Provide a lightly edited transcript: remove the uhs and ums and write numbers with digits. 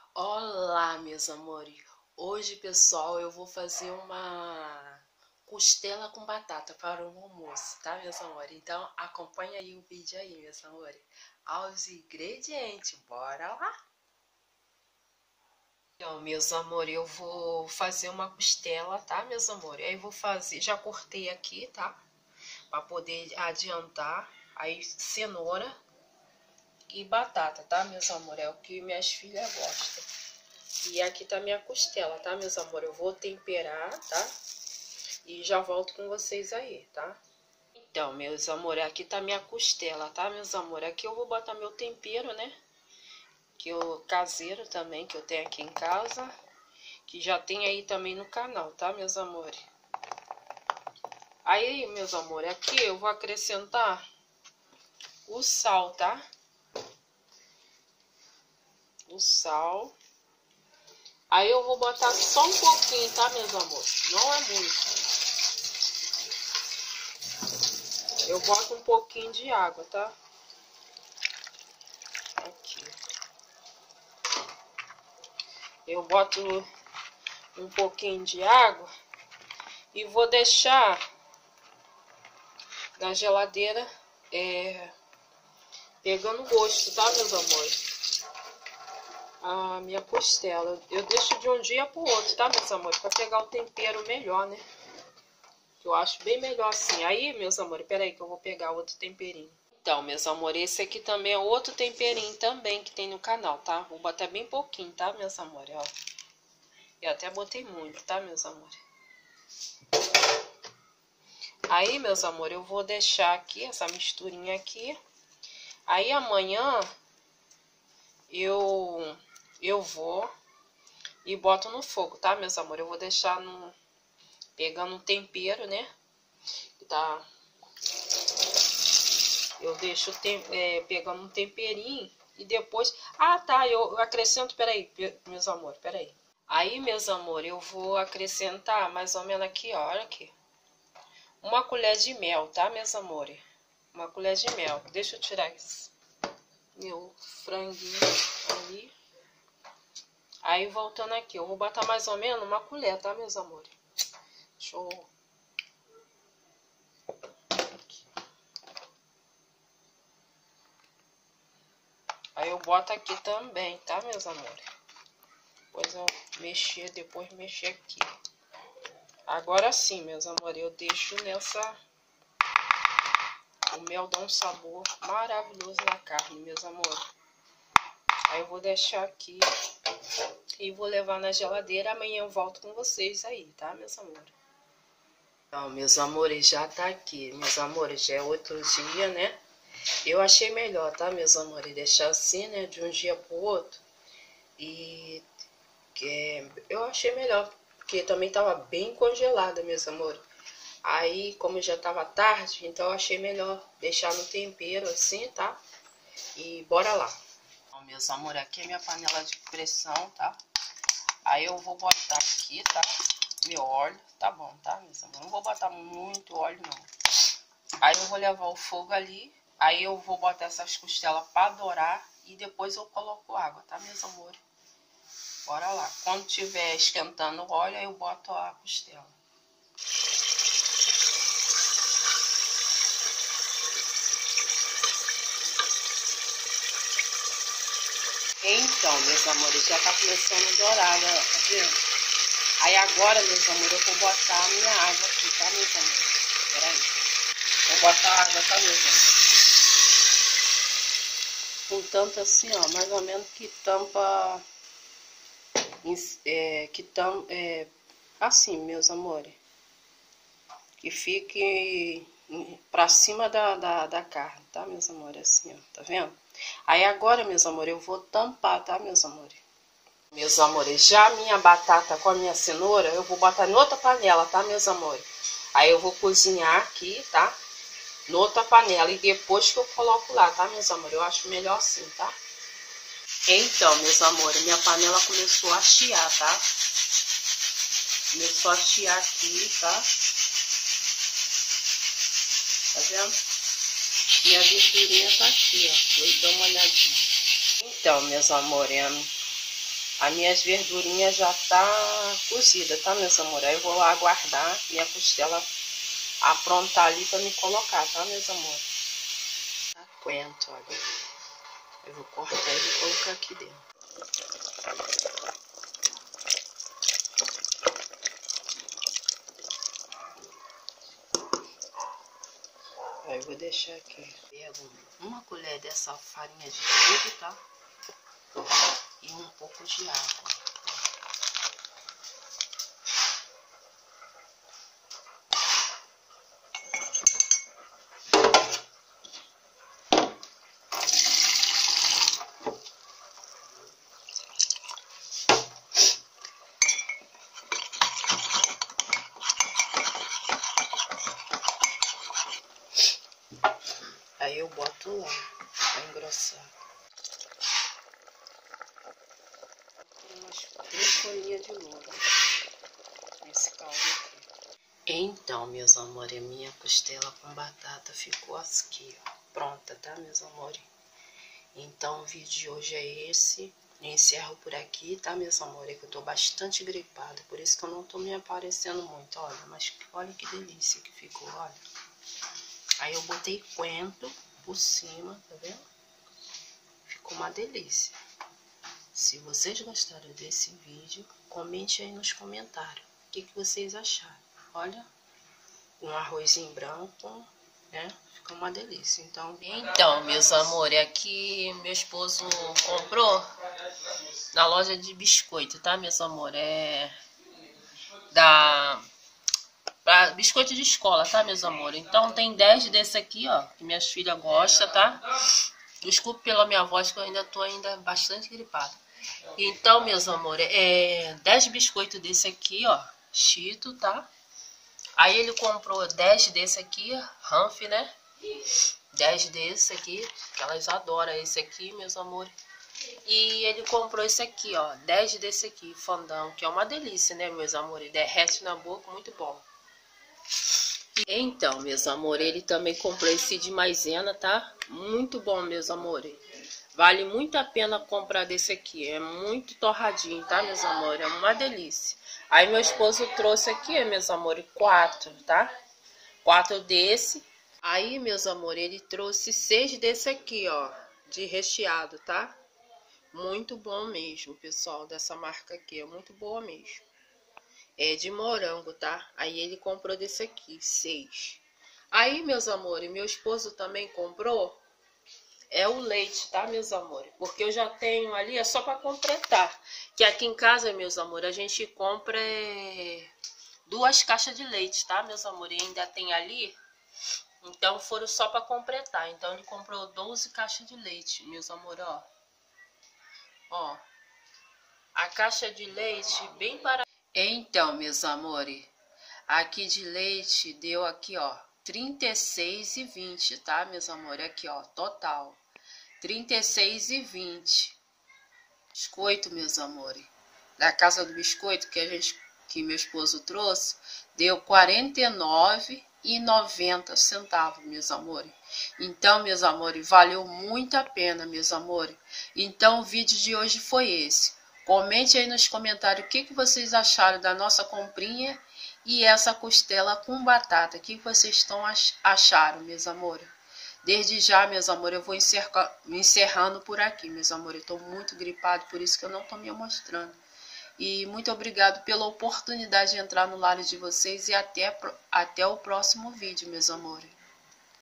Olá, meus amores. Hoje, pessoal, eu vou fazer uma costela com batata para o almoço, tá, meus amores? Então, acompanha aí o vídeo aí, meus amores. Aos ingredientes, bora lá? Então, meus amores, eu vou fazer uma costela, tá, meus amores? Aí vou fazer, já cortei aqui, tá? Para poder adiantar. Aí, cenoura e batata, tá, meus amores? É o que minhas filhas gostam. E aqui tá minha costela, tá, meus amores? Eu vou temperar, tá? E já volto com vocês aí, tá? Então, meus amores, aqui tá minha costela, tá, meus amores? Aqui eu vou botar meu tempero, né? Que eu caseiro também, que eu tenho aqui em casa. Que já tem aí também no canal, tá, meus amores? Aí, meus amores, aqui eu vou acrescentar o sal, tá? O sal. Aí eu vou botar só um pouquinho, tá, meus amores? Não é muito. Eu boto um pouquinho de água, tá? Aqui. Eu boto um pouquinho de água e vou deixar na geladeira pegando gosto, tá, meus amores? A minha costela. Eu deixo de um dia pro outro, tá, meus amores? Pra pegar o tempero melhor, né? Eu acho bem melhor assim. Aí, meus amores, peraí que eu vou pegar outro temperinho. Então, meus amores, esse aqui também é outro temperinho também que tem no canal, tá? Vou botar bem pouquinho, tá, meus amores? Ó. Eu até botei muito, tá, meus amores? Aí, meus amores, eu vou deixar aqui essa misturinha aqui. Aí, amanhã, eu vou e boto no fogo, tá, meus amores? Eu vou deixar pegando um tempero, né? Tá? Eu deixo pegando um temperinho e depois... Ah, tá, eu acrescento, peraí, meus amores, peraí. Aí, meus amores, eu vou acrescentar mais ou menos aqui, ó, olha aqui. Uma colher de mel, tá, meus amores? Uma colher de mel. Deixa eu tirar esse meu franguinho ali. Aí, voltando aqui, eu vou botar mais ou menos uma colher, tá, meus amores? Deixa eu... Aí, eu boto aqui também, tá, meus amores? Depois eu depois mexer aqui. Agora sim, meus amores, eu deixo nessa... O mel dá um sabor maravilhoso na carne, meus amores. Aí eu vou deixar aqui e vou levar na geladeira. Amanhã eu volto com vocês aí, tá, meus amores? Então, meus amores, já tá aqui. Meus amores, já é outro dia, né? Eu achei melhor, tá, meus amores? Deixar assim, né? De um dia pro outro. E eu achei melhor, porque também tava bem congelada, meus amores. Aí, como já tava tarde, então eu achei melhor deixar no tempero assim, tá? E bora lá. Então, meus amores, aqui é minha panela de pressão, tá? Aí eu vou botar aqui, tá? Meu óleo, tá bom, tá, meus amores? Não vou botar muito óleo, não. Aí eu vou levar o fogo ali. Aí eu vou botar essas costelas pra dourar. E depois eu coloco água, tá, meus amores? Bora lá. Quando tiver esquentando o óleo, aí eu boto a costela. Então, meus amores, já tá começando a dourar, tá vendo? Aí agora, meus amores, eu vou botar a minha água aqui, tá, meus amores? Peraí. Vou botar a água, tá, meus amores? Um tanto assim, ó, mais ou menos que tampa... assim, meus amores. Que fique pra cima da carne, tá, meus amores? Assim, ó, tá vendo? Aí agora, meus amores, eu vou tampar, tá, meus amores? Meus amores, já a minha batata com a minha cenoura, eu vou botar em outra panela, tá, meus amores? Aí eu vou cozinhar aqui, tá? Noutra panela e depois que eu coloco lá, tá, meus amores? Eu acho melhor assim, tá? Então, meus amores, minha panela começou a chiar, tá? Começou a chiar aqui, tá? Tá vendo? Minha verdurinha tá aqui, ó. Vou dar uma olhadinha. Então, meus amores, As minhas verdurinhas já tá cozida, tá, meus amores? Aí eu vou lá aguardar minha costela aprontar ali pra me colocar, tá, meus amores? Aguento, olha. Eu vou cortar e vou colocar aqui dentro. Aí eu vou deixar aqui. Pego uma colher dessa farinha de trigo, tá? E um pouco de água. Aí eu boto lá, pra engrossar. Umas 3 folhinhas de louro nesse caldo aqui. Então, meus amores, a minha costela com batata ficou aqui, ó, pronta, tá, meus amores? Então, o vídeo de hoje é esse. Eu encerro por aqui, tá, meus amores? Que eu tô bastante gripada, por isso que eu não tô me aparecendo muito, olha. Mas olha que delícia que ficou, olha. Aí eu botei coentro por cima, tá vendo? Ficou uma delícia. Se vocês gostaram desse vídeo, comente aí nos comentários o que vocês acharam. Olha, um arrozinho branco, né? Ficou uma delícia. Então, meus amores, aqui meu esposo comprou na loja de biscoito, tá, meus amores? Pra biscoito de escola, tá, meus amores? Então tem 10 desse aqui, ó, que minhas filhas gostam, tá? Desculpe pela minha voz, que eu ainda tô bastante gripada. Então, meus amores, 10 biscoitos desse aqui, ó, Chito, tá? Aí ele comprou 10 desse aqui, Ranf, né? 10 desse aqui, que elas adoram esse aqui, meus amores. E ele comprou esse aqui, ó, 10 desse aqui, Fandão, que é uma delícia, né, meus amores? Derrete na boca, muito bom. Então, meus amores, ele também comprou esse de maisena, tá? Muito bom, meus amores. Vale muito a pena comprar desse aqui. É muito torradinho, tá, meus amores? É uma delícia. Aí meu esposo trouxe aqui, meus amores, 4, tá? 4 desse. Aí, meus amores, ele trouxe 6 desse aqui, ó, de recheado, tá? Muito bom mesmo, pessoal, dessa marca aqui. É muito boa mesmo. É de morango, tá? Aí ele comprou desse aqui, 6. Aí, meus amores, meu esposo também comprou o leite, tá, meus amores? Porque eu já tenho ali, é só para completar. Que aqui em casa, meus amores, a gente compra 2 caixas de leite, tá, meus amores? E ainda tem ali, então foram só para completar. Então ele comprou 12 caixas de leite, meus amores, ó. Ó, a caixa de leite bem para... Então, meus amores, aqui de leite deu aqui, ó, 36,20, tá, meus amores? Aqui, ó, total, 36,20. Biscoito, meus amores, da Casa do Biscoito que meu esposo trouxe, deu 49,90 centavos, meus amores. Então, meus amores, valeu muito a pena, meus amores. Então, o vídeo de hoje foi esse. Comente aí nos comentários o que vocês acharam da nossa comprinha e essa costela com batata. O que vocês acharam, meus amores? Desde já, meus amores, eu vou encerrando por aqui, meus amores. Eu estou muito gripado, por isso que eu não estou me mostrando. E muito obrigado pela oportunidade de entrar no lar de vocês e até o próximo vídeo, meus amores.